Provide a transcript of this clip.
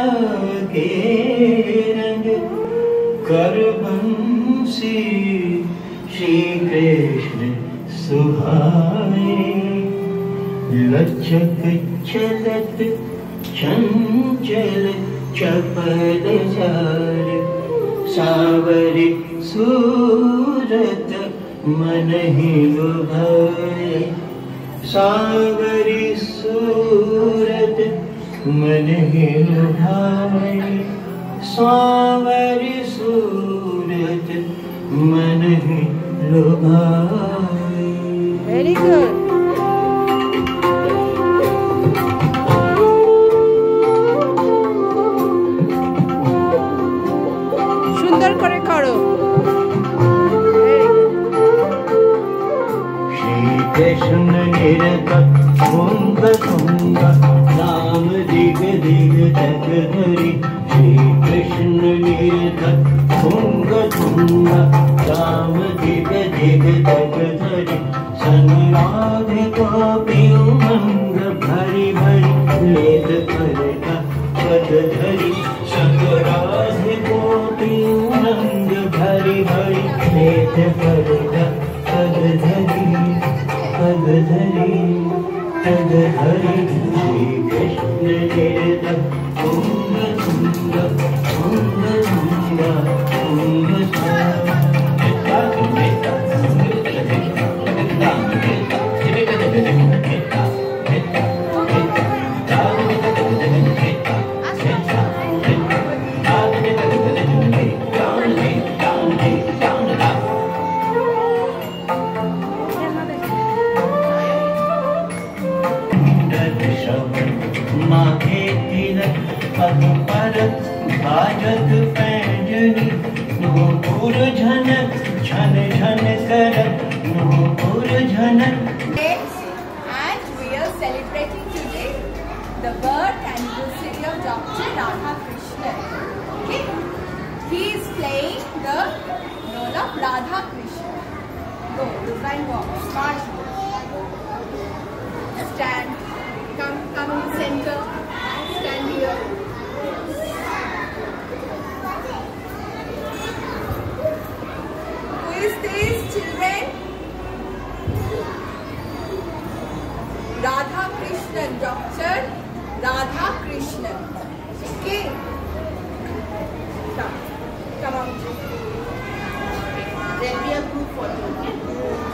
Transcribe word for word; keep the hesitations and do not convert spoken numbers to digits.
के रंग कर बंसी श्री कृष्ण सुहाए। लचक चलत चंचल चपल चाल सावरी सूरत मन ही लुभाए। सावरी सूरत मन ही लुभाए। सावरी सूरत मन ही लुभाए। Very good. সুন্দর করে করো। श्री कृष्ण निरतक तुंग तुंग नाम दिग दिग जग धरी। श्री कृष्ण निरतक तुंग तुंग नाम दिग दिग जग धरी। सन राधिका उमंग भरी भरी लेत करता पद धरी। सन राधिका उमंग भरी भरी लेत करता पद धरी पद धरी पद धरी। श्री कृष्ण निरतक तुंग तुंग तुंग तुंग तुंग माथे तिलक पग परत बाजत पैंजनी। नूपुर झनक झन झन करत नूपुर झनक। And we are celebrating today the birth anniversary of Doctor Radha Krishnan. Okay, he is playing the role of Radha Krishnan. Go, design walk, start. Stand. Come, come in the center. Stand here. Who is this, children? Radha Krishnan, Doctor Radha Krishnan. Okay. Come, come on. There'll be a group photo. Okay?